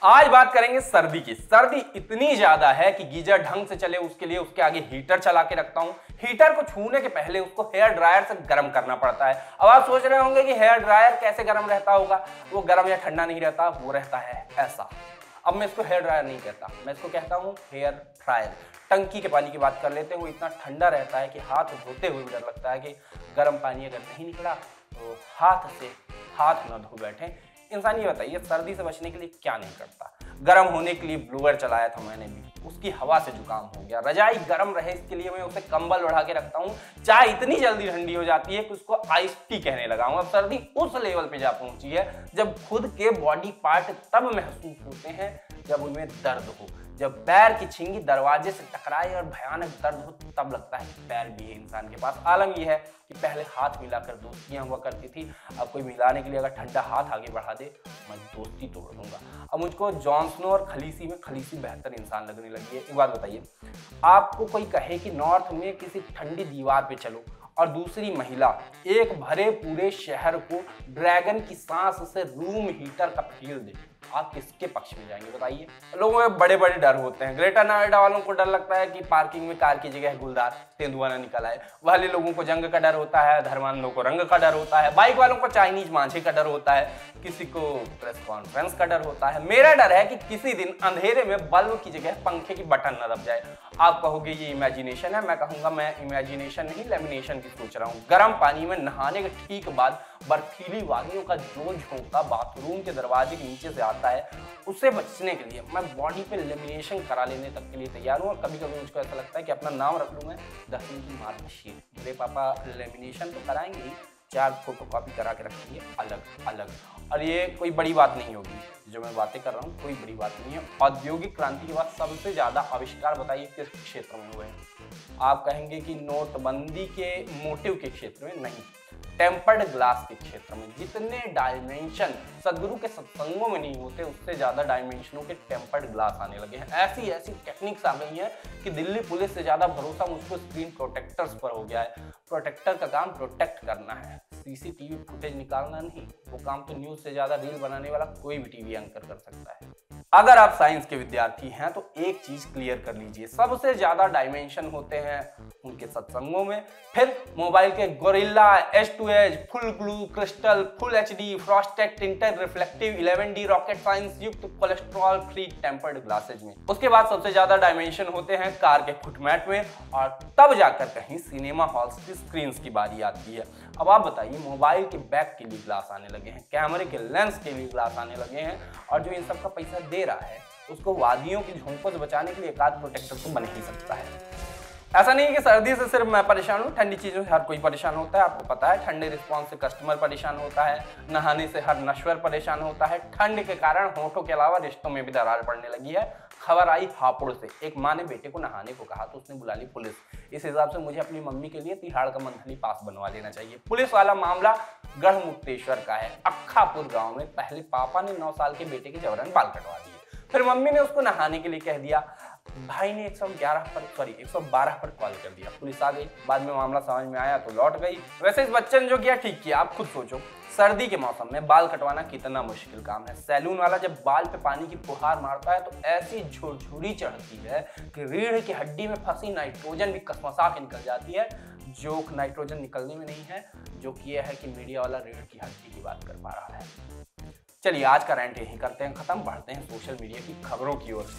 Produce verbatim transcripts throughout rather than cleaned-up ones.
आज बात करेंगे सर्दी की। सर्दी इतनी ज्यादा है कि गीजर ढंग से चले उसके लिए उसके आगे हीटर चला के रखता हूं। हीटर को छूने के पहले उसको हेयर ड्रायर से गर्म करना पड़ता है। अब आप सोच रहे होंगे कि हेयर ड्रायर कैसे गर्म रहता होगा। वो गर्म या ठंडा नहीं रहता, वो रहता है ऐसा। अब मैं इसको हेयर ड्रायर नहीं कहता, मैं इसको कहता हूँ हेयर ड्रायर। टंकी के पानी की बात कर लेते हैं, वो इतना ठंडा रहता है कि हाथ धोते हुए भी डर लगता है कि गर्म पानी अगर नहीं निकला तो हाथ से हाथ न धो बैठे। इंसान ये बताइए सर्दी से बचने के लिए क्या नहीं करता। गर्म होने के लिए ब्लोअर चलाया था मैंने भी, उसकी हवा से जुकाम हो गया। रजाई गर्म रहे इसके लिए मैं उसे कंबल उड़ा के रखता हूँ। चाय इतनी जल्दी ठंडी हो जाती है कि उसको आइस टी कहने लगा हूँ। अब सर्दी उस लेवल पे जा पहुंची है जब खुद के बॉडी पार्ट तब महसूस होते हैं जब उनमें दर्द हो। जब पैर की छिंगी दरवाजे से टकराए और भयानक दर्द हो तब लगता है कि पैर भी है इंसान के पास। आलम यह है कि पहले हाथ मिलाकर दोस्तियां हुआ करती थी, अब कोई मिलाने के लिए अगर ठंडा हाथ आगे बढ़ा दे मैं दोस्ती तोड़ दूंगा। अब मुझको जॉन स्नो और खलीसी में खलीसी बेहतर इंसान लगने लगी है। एक बात बताइए, आपको कोई कहे कि नॉर्थ में किसी ठंडी दीवार पे चलो और दूसरी महिला एक भरे पूरे शहर को ड्रैगन की सांस से रूम हीटर का फील दे, आप किसके पक्ष में जाएंगे बताइए। लोगों में बड़े बड़े डर होते हैं। ग्रेटर नोएडा वालों को डर लगता है कि पार्किंग में कार की जगह गुलदार तेंदुआ ना निकल आए। वाले लोगों को जंग का डर होता है, धर्मांधों को रंग का डर होता है, बाइक वालों को चाइनीज मांझे का डर होता है, किसी को प्रेस कॉन्फ्रेंस का डर होता है। मेरा डर है कि किसी दिन अंधेरे में बल्ब की जगह पंखे की बटन न दब जाए। आप कहोगे ये इमेजिनेशन है, मैं कहूंगा मैं इमेजिनेशन नहीं लेमिनेशन की सोच रहा हूँ। गर्म पानी में नहाने के ठीक बाद बर्फीली वादियों का जो झोंका बाथरूम के दरवाजे के नीचे से आता है, उससे बचने के लिए मैं बॉडी पे लेमिनेशन करा लेने तक के लिए तैयार हूँ। और कभी कभी मुझको ऐसा लगता है कि अपना नाम रख लूँ मैं दसवीं की मार्कशीट। मेरे पापा लेमिनेशन तो कराएंगे ही, चार फोटो कॉपी करा के रखेंगे अलग अलग। और ये कोई बड़ी बात नहीं होगी जो मैं बातें कर रहा हूँ, कोई बड़ी बात नहीं है। औद्योगिक क्रांति के बाद सबसे ज्यादा आविष्कार बताइए किस क्षेत्र में हुए हैं। आप कहेंगे कि नोटबंदी के मोटिव के क्षेत्र में नहीं, टेम्पर्ड ग्लास के क्षेत्र में। जितने डायमेंशन सदगुरु के सत्संगों में नहीं होते उससे ज्यादा डायमेंशनों के टेम्पर्ड ग्लास आने लगे हैं। ऐसी ऐसी टेक्निक्स आ गई हैं कि दिल्ली पुलिस से ज्यादा भरोसा मुझको स्क्रीन प्रोटेक्टर्स पर हो गया है। प्रोटेक्टर का काम प्रोटेक्ट करना है, सीसीटीवी फुटेज निकालना नहीं। वो काम तो न्यूज से ज्यादा रील बनाने वाला कोई भी टीवी एंकर कर सकता है। अगर आप साइंस के विद्यार्थी हैं तो एक चीज क्लियर कर लीजिए, सबसे ज्यादा डायमेंशन होते हैं उनके सत्संगों में। फिर मोबाइल के Gorilla, H to H, full blue crystal, full HD, frosted tinted reflective eleven D rocket science युक्त कोलेस्ट्रॉल फ्री टेम्पर्ड ग्लासेज में। उसके बाद सबसे ज्यादा डायमेंशन होते हैं कार के फुटमैट में, और तब जाकर कहीं सिनेमा हॉल्स की स्क्रीन की बारी आती है। अब आप बताइए, मोबाइल के बैक के लिए ग्लास आने लगे हैं, कैमरे के लेंस के लिए ग्लास आने लगे हैं, और जो इन सब का पैसा दे रहा है उसको वादियों की झोंकों से बचाने के लिए एक आध प्रोटेक्टर तो बन ही सकता है। ऐसा नहीं है कि सर्दी से सिर्फ मैं परेशान हूँ, ठंडी चीजों से हर कोई परेशान होता है। आपको पता है ठंडे रिस्पॉन्स से कस्टमर परेशान होता है, नहाने से हर नश्वर परेशान होता है। ठंड के कारण होठों के अलावा रिश्तों में भी दरार पड़ने लगी है। खबर आई हापुड़ से, एक माँ ने बेटे को नहाने को कहा तो उसने बुला ली पुलिस। इस हिसाब से मुझे अपनी मम्मी के लिए तिहाड़ का मंथली पास बनवा लेना चाहिए। पुलिस वाला मामला गढ़मुक्तेश्वर का है। अक्खापुर गाँव में पहले पापा ने नौ साल के बेटे के जबरन बाल कटवा दिए, फिर मम्मी ने उसको नहाने के लिए कह दिया। भाई ने एक सौ ग्यारह पर सॉरी एक सौ बारह पर कॉल कर दिया, पुलिस आ गई। बाद में मामला समझ में आया तो लौट गई। वैसे इस बच्चे ने जो किया ठीक किया। आप खुद सोचो, सर्दी के मौसम में बाल कटवाना कितना मुश्किल काम है। सैलून वाला जब बाल पे पानी की फुहार मारता है तो ऐसी झुरझुरी चढ़ती है कि रीढ़ की हड्डी में फंसी नाइट्रोजन भी कसमसा के निकल जाती है। जोक नाइट्रोजन निकलने में नहीं है, जो यह है कि मीडिया वाला रीढ़ की हड्डी की बात कर पा रहा है। चलिए आज का रैंट यही करते हैं खत्म, बढ़ते हैं सोशल मीडिया की खबरों की ओर।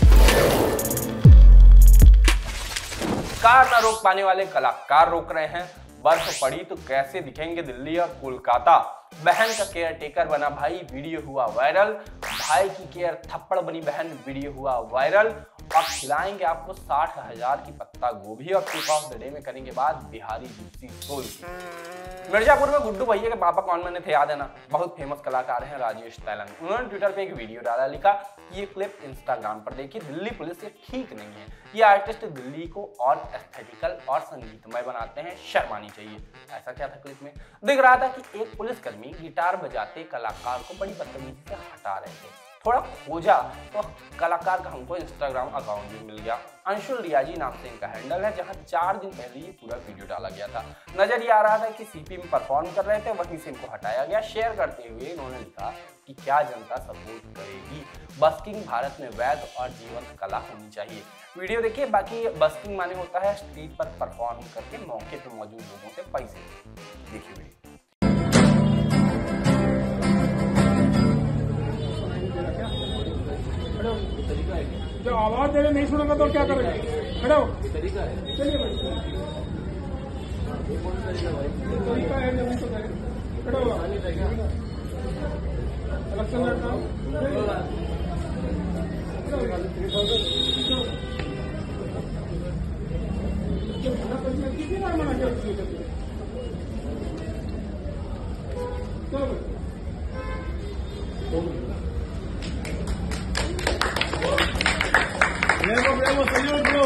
कार न रोक पाने वाले कलाकार रोक रहे हैं। बर्फ पड़ी तो कैसे दिखेंगे दिल्ली और कोलकाता। बहन का केयर टेकर बना भाई, वीडियो हुआ वायरल। भाई की केयर थप्पड़ बनी बहन, वीडियो हुआ वायरल। और खिलाएंगे आपको साठ हजार की पत्ता गोभी, और पिक ऑफ द डे में करेंगे बात बिहारी जिप्सी सोल की। मिर्जापुर में गुड्डू भैया के पापा कौन बने थे याद है ना, बहुत फेमस कलाकार हैं राजेश तैलंग। उन्होंने ट्विटर पे एक वीडियो डाला, लिखा ये क्लिप इंस्टाग्राम पर देखिए, दिल्ली पुलिस ये ठीक नहीं है। ये आर्टिस्ट दिल्ली को और एस्थेटिकल और संगीतमय बनाते हैं, शर्मानी चाहिए। ऐसा क्या था क्लिप में? दिख रहा था कि एक पुलिसकर्मी गिटार बजाते कलाकार को बड़ी बदतमीजी से हटा रहे थे। थोड़ा खोजा तो कलाकार का हमको इंस्टाग्राम अकाउंट भी मिल गया। अंशुल रियाजी नाम से इनका हैंडल है, जहां चार दिन पहले ये पूरा वीडियो डाला गया था। नजर ये आ रहा था कि सीपी में परफॉर्म कर रहे थे, वहीं से इनको हटाया गया। शेयर करते हुए इन्होंने लिखा कि क्या जनता सपोर्ट करेगी। बस्किंग भारत में वैध और जीवंत कला होनी चाहिए। वीडियो देखिए। बाकी बस्किंग माने होता है स्ट्रीट पर परफॉर्म करके मौके पर मौजूद लोगों से पैसे। देखिए वीडियो। जो आवाज दे रहे नहीं सुनेगा तो क्या करेंगे? खड़े हो। तरीका है। चलिए भाई। तरीका है जल्दी तो करें। खड़े हो। इलेक्शन लड़ना। कितनी बार मना किया? चलो। Bravo, bravo, señor, bro.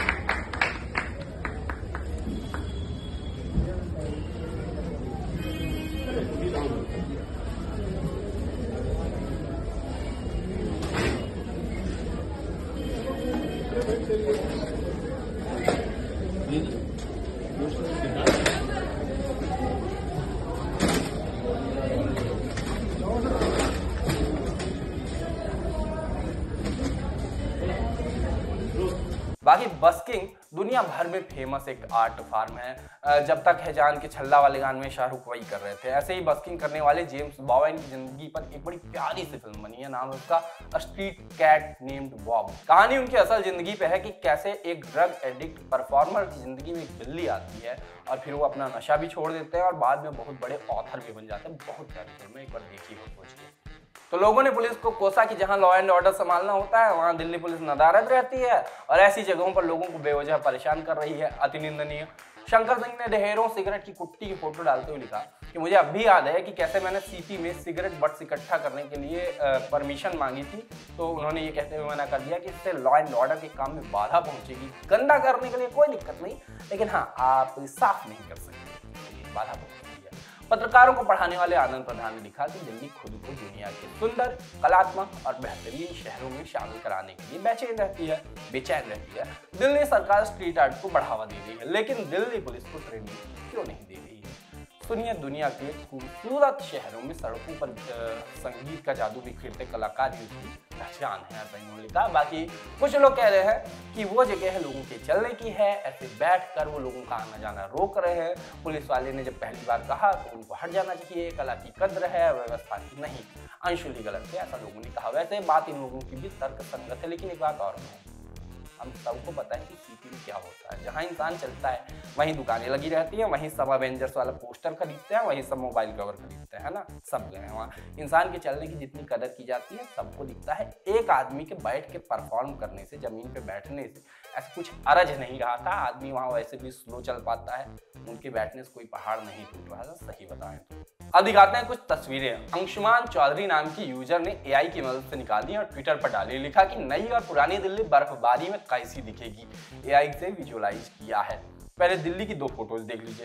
बाकी बस्किंग दुनिया भर में फेमस एक आर्ट फॉर्म है। जब तक है जान के छल्ला वाले गान में शाहरुख वही कर रहे थे, ऐसे ही बस्किंग करने वाले जेम्स बॉवेन की जिंदगी पर एक बड़ी प्यारी सी फिल्म बनी है। नाम है उसका स्ट्रीट कैट नेम्ड बॉब। कहानी उनकी असल जिंदगी पे है कि कैसे एक ड्रग एडिक्ट परफॉर्मर की जिंदगी में एक बिल्ली आती है और फिर वो अपना नशा भी छोड़ देते हैं और बाद में बहुत बड़े ऑथर भी बन जाते हैं। बहुत प्यारी फिल्म है, एक बार देखी हो सोच के। तो लोगों ने पुलिस को कोसा कि जहां लॉ एंड ऑर्डर संभालना होता है वहां दिल्ली पुलिस नदारद रहती है और ऐसी जगहों पर लोगों को बेवजह परेशान कर रही है। अति निंदनीय। शंकर सिंह ने ढेरों सिगरेट की कुट्टी की फोटो डालते हुए लिखा कि मुझे अब भी याद है कि कैसे मैंने सीपी में सिगरेट बट्स इकट्ठा करने के लिए परमिशन मांगी थी, तो उन्होंने ये कहते हुए मना कर दिया कि इससे लॉ एंड ऑर्डर के काम में बाधा पहुंचेगी। गंदा करने के लिए कोई दिक्कत नहीं, लेकिन हाँ आप साफ नहीं कर सकते, बाधा पहुंचेगी। पत्रकारों को पढ़ाने वाले आनंद प्रधान ने लिखा कि दिल्ली खुद को दुनिया के सुंदर, कलात्मक और बेहतरीन शहरों में शामिल कराने के लिए बेचैन रहती है बेचैन रहती है दिल्ली सरकार स्ट्रीट आर्ट को बढ़ावा दे रही है, लेकिन दिल्ली पुलिस को ट्रेनिंग क्यों नहीं दे रही है? सुनिए दुनिया के खूबसूरत शहरों में सड़कों पर संगीत का जादू बिखेरते कलाकार ही उसकी पहचान है, ऐसा इन्होंने लिखा। बाकी कुछ लोग कह रहे हैं कि वो जगह है लोगों के चलने की है, ऐसे बैठकर वो लोगों का आना जाना रोक रहे हैं। पुलिस वाले ने जब पहली बार कहा तो उनको हट जाना चाहिए, कला की कद्र है, व्यवस्था की नहीं। अंशुली गलत है, ऐसा लोगों ने कहा। वैसे बात इन लोगों की भी तर्क संगत है, लेकिन एक बात और है, हम सबको पता है कि सीपी में क्या होता है। जहाँ इंसान चलता है वहीं दुकानें लगी रहती हैं, वहीं सब अवेंजर्स वाला पोस्टर खरीदते हैं, वहीं सब मोबाइल कवर खरीदते हैं, है ना। सब गए हैं वहाँ। इंसान के चलने की जितनी कदर की जाती है सबको दिखता है। एक आदमी के बैठ के परफॉर्म करने से, जमीन पे बैठने से ऐसा कुछ अरज नहीं रहा था। आदमी वहाँ वैसे भी स्लो चल पाता है, उनके बैठने से कोई पहाड़ नहीं टूट रहा था, सही बताएं तो। अब दिखाते हैं कुछ तस्वीरें। अंशुमान चौधरी नाम की यूजर ने एआई की मदद से निकाली और ट्विटर पर डाली। लिखा कि नई और पुरानी दिल्ली बर्फबारी में कैसी दिखेगी, एआई से विजुअलाइज किया है। पहले दिल्ली की दो फोटोज देख लीजिए।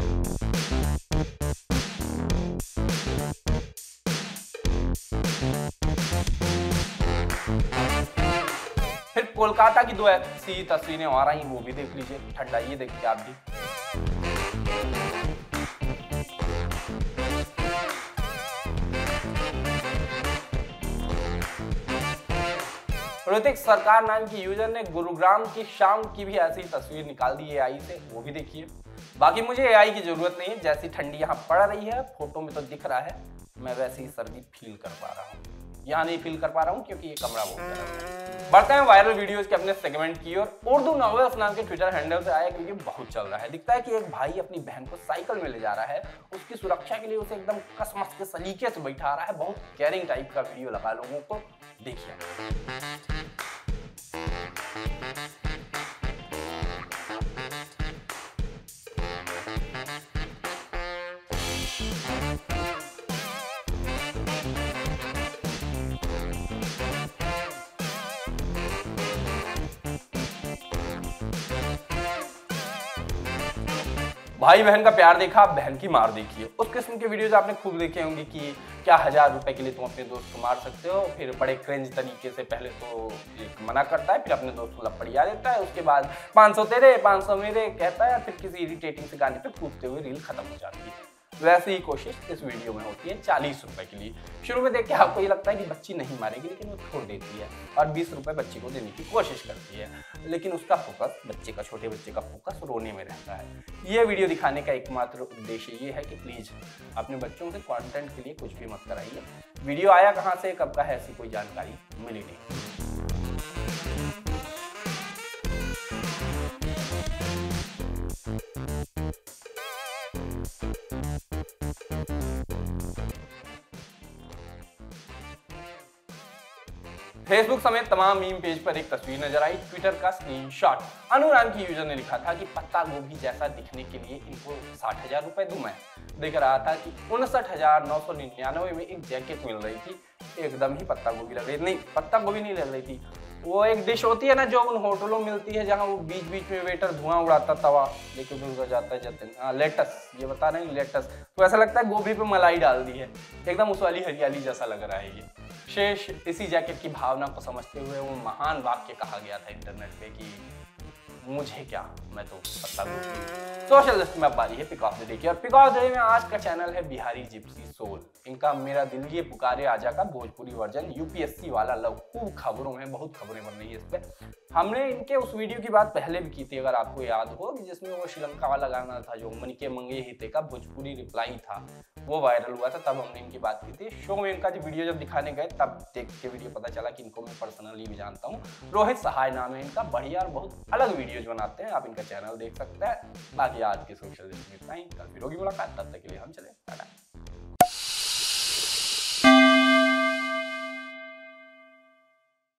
फिर कोलकाता की दो ऐसी तस्वीरें और आई, वो भी देख लीजिए। ठंडा ये देखिए आप भी। ऋतिक सरकार नाम की यूजर ने गुरुग्राम की शाम की भी ऐसी तस्वीर निकाल दी एआई से, वो भी देखिए। बाकी मुझे एआई की जरूरत नहीं है, जैसी ठंडी यहाँ पड़ रही है फोटो में तो दिख रहा है, मैं वैसी ही सर्दी फील कर पा रहा हूँ। यहाँ नहीं फील कर पा रहा हूँ क्योंकि ये कमरा बहुत गर्म है। बढ़ते हैं वायरल वीडियोस के अपने सेगमेंट की ओर। उर्दू नॉवेल्स नाम के ट्विटर हैंडल से आया क्योंकि बहुत चल रहा है। दिखता है कि एक भाई अपनी बहन को साइकिल में ले जा रहा है, उसकी सुरक्षा के लिए उसे एकदम कसमस के सलीके से बैठा रहा है। बहुत केयरिंग टाइप का वीडियो लगा, लोगों को देखिए। भाई बहन का प्यार देखा, बहन की मार देखी है। उस किस्म के वीडियोज आपने खूब देखे होंगे कि क्या हजार रुपए के लिए तुम अपने दोस्त को मार सकते हो। फिर बड़े क्रेंज तरीके से पहले तो एक मना करता है, फिर अपने दोस्त को लपड़िया देता है, उसके बाद पाँच सौ तेरे पाँच सौ मेरे कहता है, फिर किसी इरिटेटिंग से गाने पे कूदते हुए रील खत्म हो जाती है। वैसे ही कोशिश इस वीडियो में होती है चालीस रुपए के लिए। शुरू में देख के आपको ये लगता है कि बच्ची नहीं मारेगी, लेकिन वो छोड़ देती है और बीस रुपए बच्ची को देने की कोशिश करती है, लेकिन उसका फोकस बच्चे का, छोटे बच्चे का फोकस रोने में रहता है। ये वीडियो दिखाने का एकमात्र उद्देश्य ये है कि प्लीज अपने बच्चों से कंटेंट के लिए कुछ भी मत कराइए। वीडियो आया कहाँ से, कब का है, ऐसी कोई जानकारी मिली नहीं। फेसबुक समेत तमाम मीम पेज पर एक तस्वीर नजर आई, ट्विटर का स्क्रीनशॉट। अनु नाम की यूजर ने लिखा था कि पत्ता गोभी जैसा दिखने के लिए इनको साठ हजार रुपए दूं मैं। दिख रहा था कि उनसठ हजार नौ सौ निन्यानवे में एक जैकेट मिल रही थी, एकदम ही पत्ता गोभी लग रही थी। नहीं, पत्ता गोभी नहीं लग रही थी, वो एक डिश होती है ना जो उन होटलों में मिलती है जहाँ वो बीच बीच में वेटर धुआं उड़ाता, तवा लेके उधर जाता है जाते हैं, हाँ लेटस, ये बता रहे हैं लेटस। तो ऐसा लगता है गोभी पे मलाई डाल दी है, एकदम उस वाली हरियाली जैसा लग रहा है ये। शेष इसी जैकेट की भावना को समझते हुए वो महान वाक्य कहा गया था इंटरनेट पे कि मुझे क्या, मैं तो पत्ता गोभी। सोशल लिस्ट में अब बारी है पिक ऑफ द डे की, और पिक ऑफ द डे में आज का चैनल है बिहारी जिप्सी सोल। इनका मेरा दिल ये पुकारे आजा का भोजपुरी वर्जन यूपीएससी वाला लव, खूब खबरों में, बहुत खबरें बन रही है इस पे। हमने इनके उस वीडियो की बात पहले भी की थी, अगर आपको याद हो, जिसमें वो श्रीलंका वाला गाना था जो मन के मंगे हिते का भोजपुरी रिप्लाई था, वो वायरल हुआ था, तब हमने इनकी बात की थी। शो में इनका जो वीडियो जब दिखाने गए तब देख के वीडियो पता चला कि इनको मैं पर्सनली भी जानता हूँ। रोहित सहाय नाम है इनका, बढ़िया और बहुत अलग वीडियोज बनाते हैं, आप इनका चैनल देख सकते हैं। बाकी आज के सोशल लिस्ट में इतना ही, कल फिर होगी मुलाकात, तब तक के लिए हम चले टाटा।